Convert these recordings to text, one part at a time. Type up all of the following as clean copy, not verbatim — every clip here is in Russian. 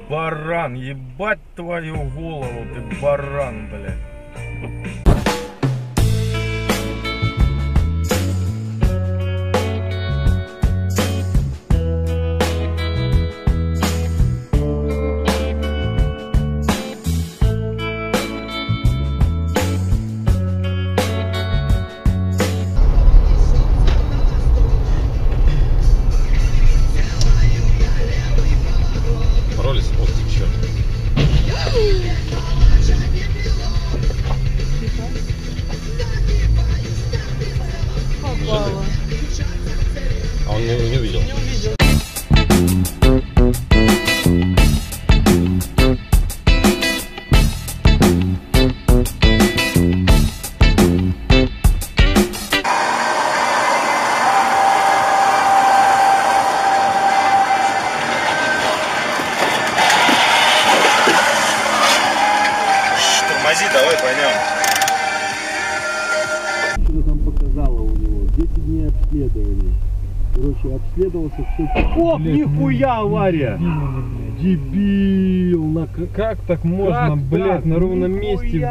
баран, ебать твою голову, ты баран, блядь. А он не увидел? Не увидел. Тормози, давай пойдем. Что там показало у него? 10 дней обследования. Короче, обследовался все. Оп, нихуя авария! Дебил! Как так можно, блядь, на ровном месте?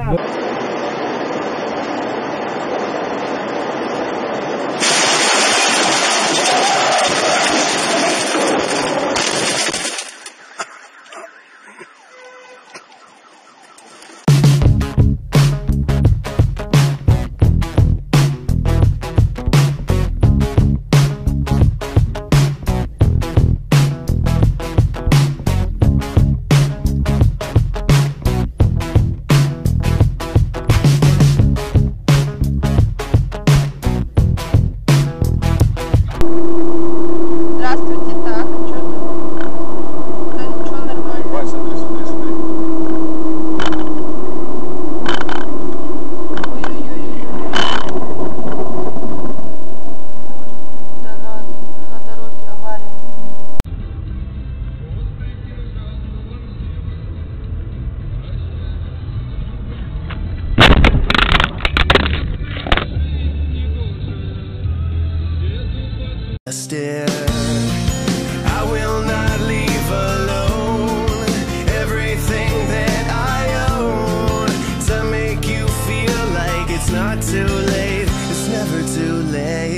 I will not leave alone everything that I own to make you feel like it's not too late. It's never too late.